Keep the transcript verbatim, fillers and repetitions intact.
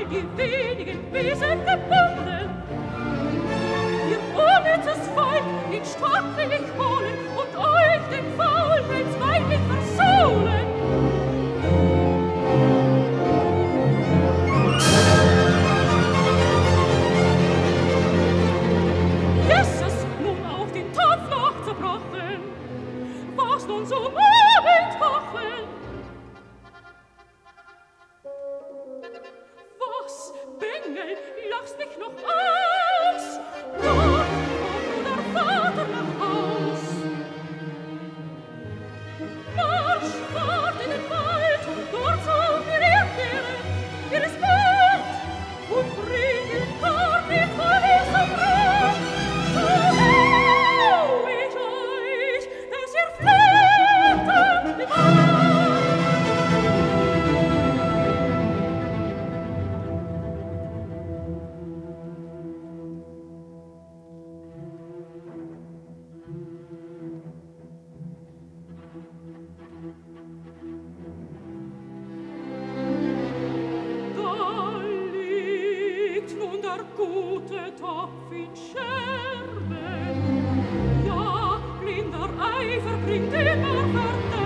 all die wenigen Wesen gebunden. Ihr unnützes Volk in stattlich holen und euch den Faulpelz weiblich versohlen. Jesus, nun auf den Topf noch zerbrochen, was nun zum Abend machen? Was, Bengel, lachst mich noch aus? Gott, kommt nur der Vater nach Haus. Marsch fort in den Wald, dort sollt ihr erkehren, ihr ist bald, und bringt den Korn mit Holz am Rad. So hau ich euch, dass ihr flattert im Wald. Da liegt nun der gute Topf in Scherben. Ja, blinder Eifer bringt immer Verderben.